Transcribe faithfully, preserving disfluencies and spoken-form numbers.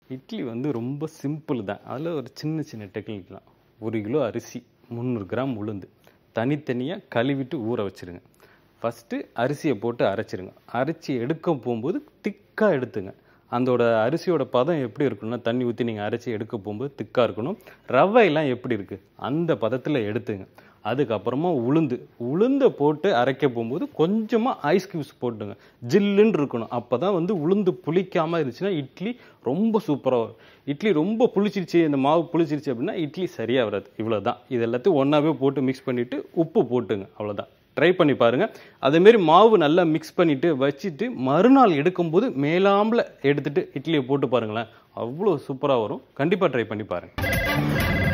இட்லி வந்து ரொம்ப சிம்பிள் தான். அதில் ஒரு சின்ன சின்ன டெக்னிக் தான். ஒரு கிலோ அரிசி, முந்நூறு கிராம் உளுந்து தனித்தனியாக கழுவிட்டு ஊற வச்சுருங்க. ஃபஸ்ட்டு அரிசியை போட்டு அரைச்சிருங்க. அரைச்சி எடுக்க போகும்போது திக்காக எடுத்துங்க. அதோட அரிசியோட பதம் எப்படி இருக்கணும்னா, தண்ணி ஊற்றி நீங்கள் அரைச்சி எடுக்க போகும்போது திக்காக இருக்கணும். ரவையெல்லாம் எப்படி இருக்குது அந்த பதத்தில் எடுத்துங்க. அதுக்கப்புறமா உளுந்து உளுந்தை போட்டு அரைக்க போகும்போது கொஞ்சமாக ஐஸ் கியூப்ஸ் போட்டுங்க. ஜில்லுன்னு இருக்கணும். அப்போ தான் வந்து உளுந்து புளிக்காமல் இருந்துச்சுன்னா இட்லி ரொம்ப சூப்பராக வரும். இட்லி ரொம்ப புளிச்சிருச்சு, இந்த மாவு புளிச்சிருச்சு அப்படின்னா இட்லி சரியாக வராது. இவ்வளோ தான். இது எல்லாத்தையும் ஒன்றாவே போட்டு மிக்ஸ் பண்ணிவிட்டு உப்பு போட்டுங்க. அவ்வளோதான். ட்ரை பண்ணி பாருங்கள். அதேமாரி மாவு நல்லா மிக்ஸ் பண்ணிவிட்டு வச்சுட்டு மறுநாள் எடுக்கும்போது மேலாம்பில் எடுத்துகிட்டு இட்லியை போட்டு பாருங்களேன். அவ்வளோ சூப்பராக வரும். கண்டிப்பாக ட்ரை பண்ணி பாருங்கள்.